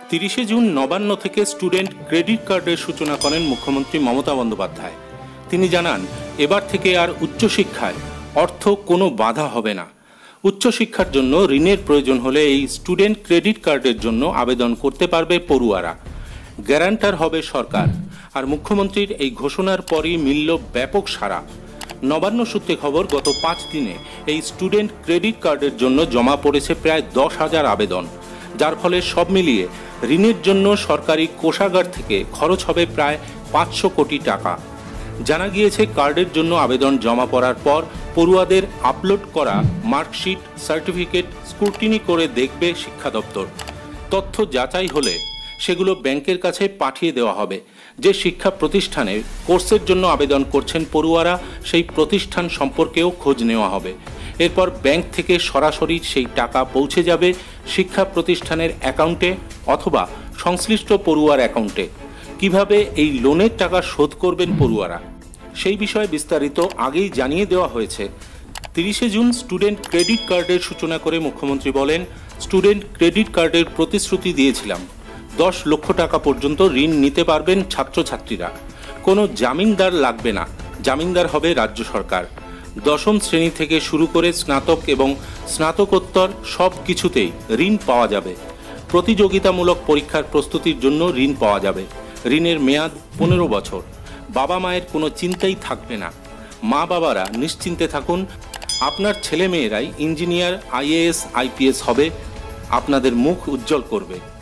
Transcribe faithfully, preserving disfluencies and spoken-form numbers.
তিরিশে জুন নবান্ন থেকে student credit কার্ডের সূচনা করেন মুখ্যমন্ত্রী মমতা বন্দ্যোপাধ্যায়। তিনি জানান, এবার থেকে আর উচ্চশিক্ষায় অর্থ কোনো বাধা হবে না। উচ্চশিক্ষার জন্য ঋণের প্রয়োজন হলে এই স্টুডেন্ট ক্রেডিট কার্ডের জন্য আবেদন করতে পারবে পড়ুয়ারা। গ্যারান্টার হবে সরকার। আর মুখ্যমন্ত্রীর এই ঘোষণার পরই মিলল ব্যাপক সাড়া। নবান্ন সূত্রে খবর, গত পাঁচ দিনে এই স্টুডেন্ট ক্রেডিট কার্ডের জন্য জমা পড়েছে প্রায় দশ হাজার আবেদন, যার ফলে সব মিলিয়ে ঋণের জন্য সরকারি কোষাগার থেকে খরচ হবে প্রায় পাঁচশো কোটি টাকা। জানা গিয়েছে, কার্ডের জন্য আবেদন জমা পড়ার পর পড়ুয়াদের আপলোড করা মার্কশিট, সার্টিফিকেট স্ক্রুটিনি করে দেখবে শিক্ষা দপ্তর। তথ্য যাচাই হলে সেগুলো ব্যাংকের কাছে পাঠিয়ে দেওয়া হবে। যে শিক্ষা প্রতিষ্ঠানে কোর্সের জন্য আবেদন করছেন পড়ুয়ারা, সেই প্রতিষ্ঠান সম্পর্কেও খোঁজ নেওয়া হবে। এরপর ব্যাংক থেকে সরাসরি সেই টাকা পৌঁছে যাবে শিক্ষা প্রতিষ্ঠানের অ্যাকাউন্টে অথবা সংশ্লিষ্ট পড়ুয়ার অ্যাকাউন্টে। কিভাবে এই লোনের টাকা শোধ করবেন পড়ুয়ারা, সেই বিষয়ে বিস্তারিত আগেই জানিয়ে দেওয়া হয়েছে। তিরিশে জুন স্টুডেন্ট ক্রেডিট কার্ডের সূচনা করে মুখ্যমন্ত্রী বলেন, স্টুডেন্ট ক্রেডিট কার্ডের প্রতিশ্রুতি দিয়েছিলাম, দশ লক্ষ টাকা পর্যন্ত ঋণ নিতে পারবেন ছাত্রছাত্রীরা। কোনো জামিনদার লাগবে না, জামিনদার হবে রাজ্য সরকার। দশম শ্রেণী থেকে শুরু করে স্নাতক এবং স্নাতকোত্তর সব কিছুতেই ঋণ পাওয়া যাবে। প্রতিযোগিতামূলক পরীক্ষার প্রস্তুতির জন্য ঋণ পাওয়া যাবে। ঋণের মেয়াদ পনেরো বছর। বাবা মায়ের কোনো চিন্তাই থাকবে না। মা বাবারা নিশ্চিন্তে থাকুন, আপনার ছেলে মেয়েরাই ইঞ্জিনিয়ার, আইএএস, আইপিএস হবে, আপনাদের মুখ উজ্জ্বল করবে।